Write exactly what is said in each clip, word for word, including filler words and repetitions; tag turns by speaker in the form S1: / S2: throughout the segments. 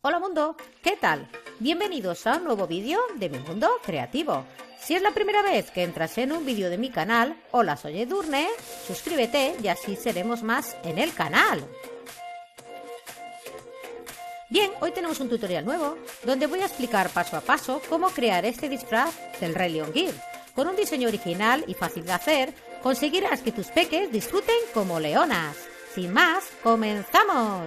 S1: Hola mundo, ¿qué tal? Bienvenidos a un nuevo vídeo de mi mundo creativo. Si es la primera vez que entras en un vídeo de mi canal, hola, soy Edurne, suscríbete y así seremos más en el canal. Bien, hoy tenemos un tutorial nuevo, donde voy a explicar paso a paso cómo crear este disfraz del Rey León Gear. Con un diseño original y fácil de hacer, conseguirás que tus peques disfruten como leonas. Sin más, ¡comenzamos!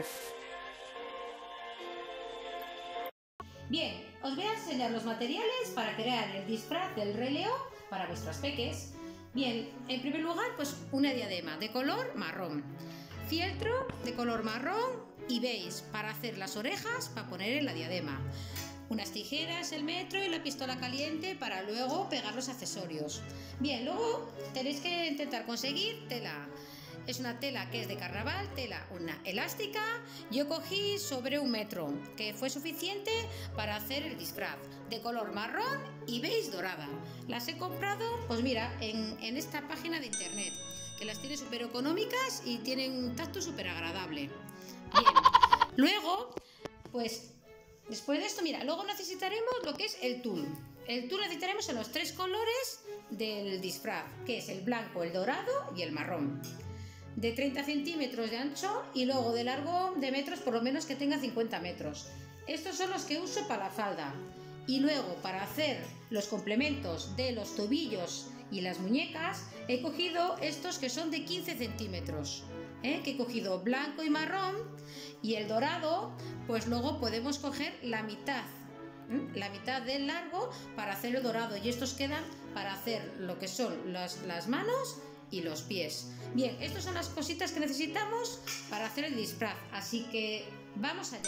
S1: Bien, os voy a enseñar los materiales para crear el disfraz del Rey León para vuestros peques. Bien, en primer lugar, pues una diadema de color marrón, fieltro de color marrón y beige para hacer las orejas para poner en la diadema, unas tijeras, el metro y la pistola caliente para luego pegar los accesorios. Bien, luego tenéis que intentar conseguir tela. Es una tela que es de carnaval, tela una elástica. Yo cogí sobre un metro, que fue suficiente para hacer el disfraz, de color marrón y beige dorada. Las he comprado, pues mira, en, en esta página de internet, que las tiene súper económicas y tienen un tacto súper agradable. Bien, luego, pues después de esto, mira, luego necesitaremos lo que es el tul. El tul necesitaremos en los tres colores del disfraz, que es el blanco, el dorado y el marrón. De treinta centímetros de ancho y luego de largo de metros, por lo menos que tenga cincuenta metros. Estos son los que uso para la falda. Y luego, para hacer los complementos de los tobillos y las muñecas, he cogido estos que son de quince centímetros, ¿eh? que he cogido blanco y marrón, y el dorado, pues luego podemos coger la mitad, ¿eh? la mitad del largo para hacer el dorado, y estos quedan para hacer lo que son las, las manos y los pies. Bien, estas son las cositas que necesitamos para hacer el disfraz, así que vamos allá.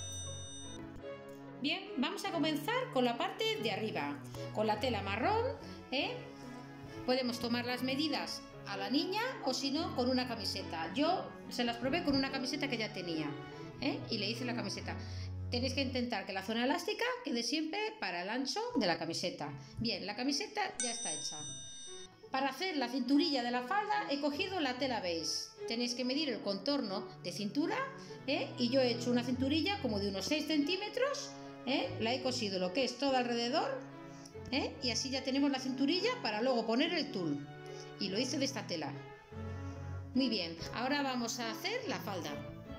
S1: Bien, vamos a comenzar con la parte de arriba, con la tela marrón, ¿eh? Podemos tomar las medidas a la niña o si no con una camiseta. Yo se las probé con una camiseta que ya tenía, ¿eh? y le hice la camiseta. Tenéis que intentar que la zona elástica quede siempre para el ancho de la camiseta. Bien, la camiseta ya está hecha. Para hacer la cinturilla de la falda he cogido la tela beige. Tenéis que medir el contorno de cintura, ¿eh? y yo he hecho una cinturilla como de unos seis centímetros, ¿eh? la he cosido lo que es todo alrededor, ¿eh? y así ya tenemos la cinturilla para luego poner el tul, y lo hice de esta tela. Muy bien, ahora vamos a hacer la falda.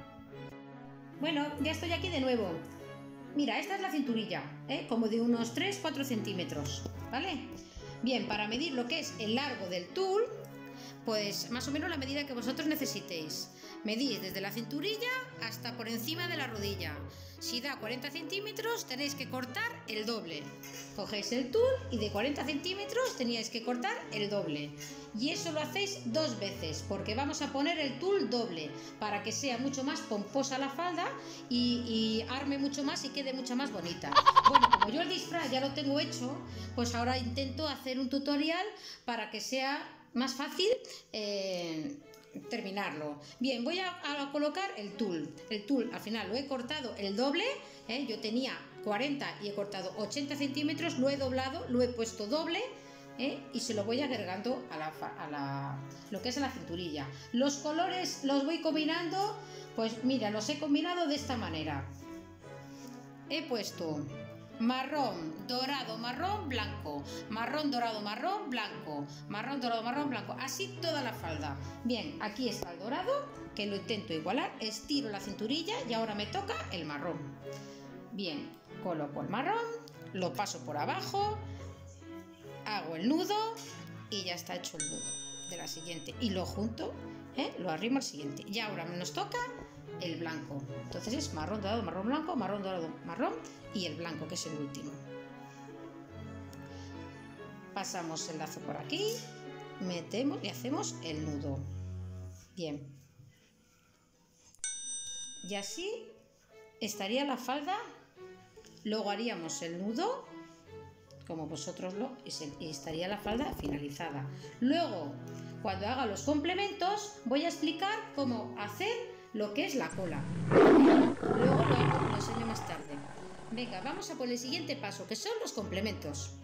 S1: Bueno, ya estoy aquí de nuevo. Mira, esta es la cinturilla, ¿eh? como de unos tres a cuatro centímetros, ¿vale? Bien, para medir lo que es el largo del tul, pues más o menos la medida que vosotros necesitéis. Medís desde la cinturilla hasta por encima de la rodilla. Si da cuarenta centímetros tenéis que cortar el doble. Cogéis el tul y de cuarenta centímetros teníais que cortar el doble. Y eso lo hacéis dos veces porque vamos a poner el tul doble para que sea mucho más pomposa la falda y, y arme mucho más y quede mucho más bonita. Bueno, como yo el disfraz ya lo tengo hecho, pues ahora intento hacer un tutorial para que sea más fácil eh, terminarlo. Bien, voy a, a colocar el tul. El tul al final lo he cortado el doble, ¿eh? yo tenía cuarenta y he cortado ochenta centímetros, lo he doblado, lo he puesto doble, ¿eh? y se lo voy agregando a, la, a la, lo que es a la cinturilla. Los colores los voy combinando, pues mira, los he combinado de esta manera. He puesto marrón, dorado, marrón, blanco, marrón, dorado, marrón, blanco, marrón, dorado, marrón, blanco, así toda la falda. Bien, aquí está el dorado, que lo intento igualar, estiro la cinturilla y ahora me toca el marrón. Bien, coloco el marrón, lo paso por abajo, hago el nudo y ya está hecho el nudo de la siguiente y lo junto, ¿eh? lo arrimo al siguiente. Y ahora nos toca el blanco, entonces es marrón, dorado, marrón, blanco, marrón, dorado, marrón y el blanco, que es el último. Pasamos el lazo por aquí, metemos y hacemos el nudo. Bien, y así estaría la falda. Luego haríamos el nudo como vosotros lo y estaría la falda finalizada. Luego, cuando haga los complementos, voy a explicar cómo hacer lo que es la cola. Luego lo, lo enseño más tarde. Venga, vamos a por el siguiente paso, que son los complementos.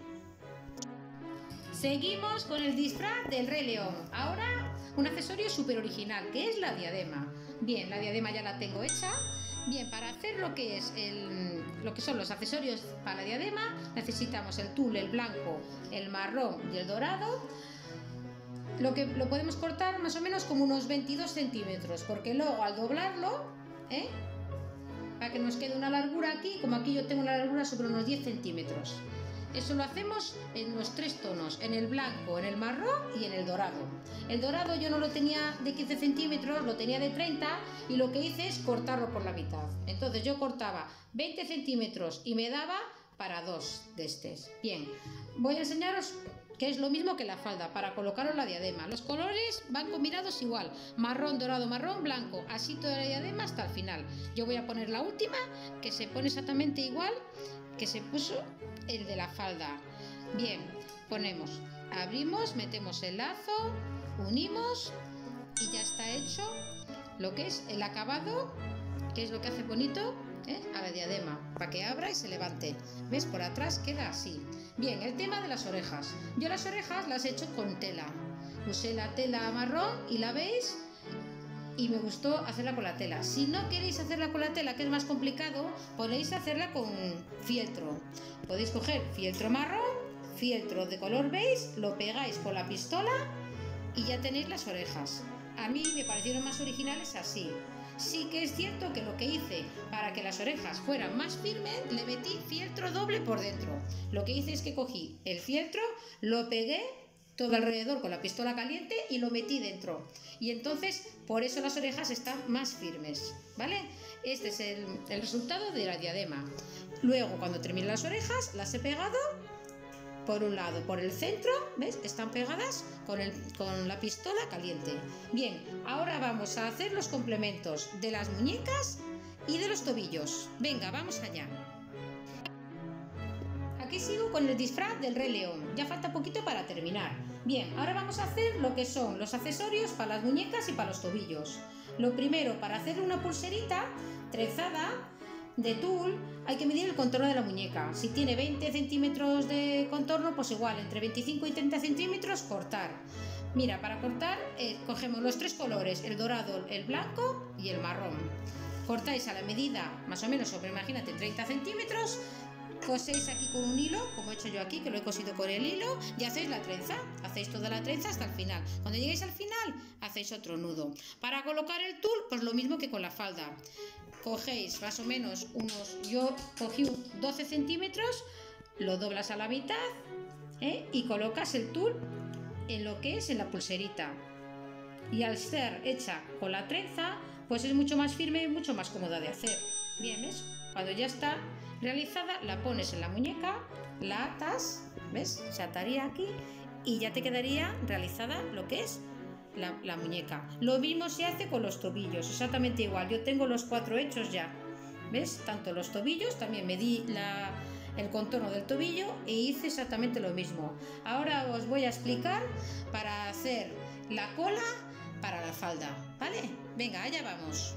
S1: Seguimos con el disfraz del Rey León. Ahora un accesorio súper original, que es la diadema. Bien, la diadema ya la tengo hecha. Bien, para hacer lo que es el, lo que son los accesorios para la diadema, necesitamos el tul, el blanco, el marrón y el dorado. Lo que lo podemos cortar más o menos como unos veintidós centímetros, porque luego al doblarlo, ¿eh? para que nos quede una largura aquí, como aquí yo tengo una largura sobre unos diez centímetros. Eso lo hacemos en los tres tonos, en el blanco, en el marrón y en el dorado. El dorado yo no lo tenía de quince centímetros, lo tenía de treinta, y lo que hice es cortarlo por la mitad. Entonces yo cortaba veinte centímetros y me daba para dos de estos. Bien, voy a enseñaros que es lo mismo que la falda, para colocaros la diadema. Los colores van combinados igual, marrón, dorado, marrón, blanco, así toda la diadema hasta el final. Yo voy a poner la última, que se pone exactamente igual que se puso el de la falda. Bien, ponemos, abrimos, metemos el lazo, unimos y ya está hecho lo que es el acabado, que es lo que hace bonito, ¿eh? a la diadema, para que abra y se levante. ¿Ves? Por atrás queda así. Bien, el tema de las orejas. Yo las orejas las he hecho con tela. Usé la tela marrón y la veis, y me gustó hacerla con la tela. Si no queréis hacerla con la tela, que es más complicado, podéis hacerla con fieltro. Podéis coger fieltro marrón, fieltro de color beige, lo pegáis con la pistola y ya tenéis las orejas. A mí me parecieron más originales así. Sí que es cierto que lo que hice para que las orejas fueran más firmes, le metí fieltro doble por dentro. Lo que hice es que cogí el fieltro, lo pegué todo alrededor con la pistola caliente y lo metí dentro. Y entonces, por eso las orejas están más firmes, ¿vale? Este es el, el resultado de la diadema. Luego, cuando termine las orejas, las he pegado por un lado, por el centro, ¿ves? Están pegadas con, el, con la pistola caliente. Bien, ahora vamos a hacer los complementos de las muñecas y de los tobillos. Venga, vamos allá. Aquí sigo con el disfraz del Rey León, ya falta poquito para terminar. Bien, ahora vamos a hacer lo que son los accesorios para las muñecas y para los tobillos. Lo primero, para hacer una pulserita trenzada de tul, hay que medir el contorno de la muñeca. Si tiene veinte centímetros de contorno, pues igual, entre veinticinco y treinta centímetros, cortar. Mira, para cortar, eh, cogemos los tres colores, el dorado, el blanco y el marrón. Cortáis a la medida, más o menos sobre, imagínate, treinta centímetros, coséis aquí con un hilo, como he hecho yo aquí, que lo he cosido con el hilo, y hacéis la trenza, hacéis toda la trenza hasta el final. Cuando lleguéis al final, hacéis otro nudo. Para colocar el tul, pues lo mismo que con la falda. Cogéis más o menos unos, yo cogí doce centímetros, lo doblas a la mitad, ¿eh? y colocas el tul en lo que es en la pulserita. Y al ser hecha con la trenza, pues es mucho más firme y mucho más cómoda de hacer. Bien, ¿ves? Cuando ya está realizada, la pones en la muñeca, la atas, ¿ves? Se ataría aquí y ya te quedaría realizada lo que es la, la muñeca. Lo mismo se hace con los tobillos, exactamente igual. Yo tengo los cuatro hechos ya, ¿ves? Tanto los tobillos, también medí la, el contorno del tobillo e hice exactamente lo mismo. Ahora os voy a explicar para hacer la cola para la falda, ¿vale? Venga, allá vamos.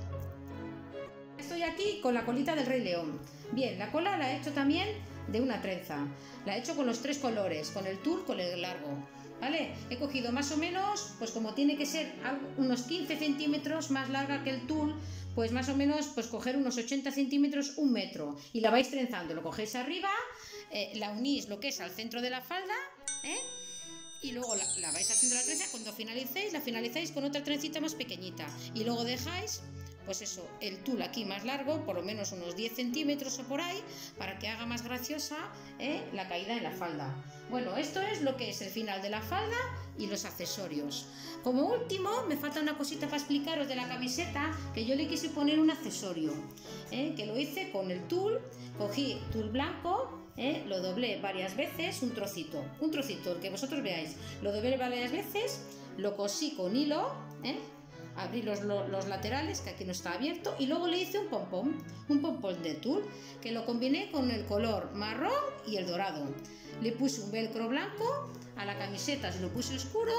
S1: Estoy aquí con la colita del Rey León. Bien, la cola la he hecho también de una trenza. La he hecho con los tres colores, con el tul, con el largo, ¿vale? He cogido más o menos, pues como tiene que ser unos quince centímetros más larga que el tul, pues más o menos, pues coger unos ochenta centímetros, un metro. Y la vais trenzando, lo cogéis arriba, eh, la unís lo que es al centro de la falda, ¿eh? Y luego la, la vais haciendo la trenza. Cuando finalicéis, la finalizáis con otra trencita más pequeñita. Y luego dejáis, pues eso, el tul aquí más largo, por lo menos unos diez centímetros o por ahí, para que haga más graciosa ¿eh? la caída en la falda. Bueno, esto es lo que es el final de la falda y los accesorios. Como último, me falta una cosita para explicaros de la camiseta, que yo le quise poner un accesorio, ¿eh? que lo hice con el tul, cogí tul blanco, ¿eh? lo doblé varias veces, un trocito, un trocito, el que vosotros veáis, lo doblé varias veces, lo cosí con hilo, ¿eh? abrí los, los, los laterales, que aquí no está abierto, y luego le hice un pompón, un pompón de tul, que lo combiné con el color marrón y el dorado. Le puse un velcro blanco, a la camiseta se lo puse oscuro,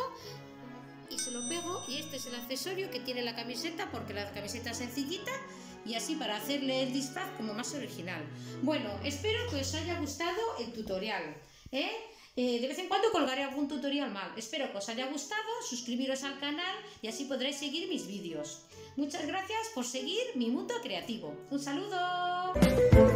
S1: y se lo pego, y este es el accesorio que tiene la camiseta, porque la camiseta es sencillita, y así para hacerle el disfraz como más original. Bueno, espero que os haya gustado el tutorial, ¿eh? Eh, de vez en cuando colgaré algún tutorial más. Espero que os haya gustado, suscribiros al canal y así podréis seguir mis vídeos. Muchas gracias por seguir mi mundo creativo. ¡Un saludo!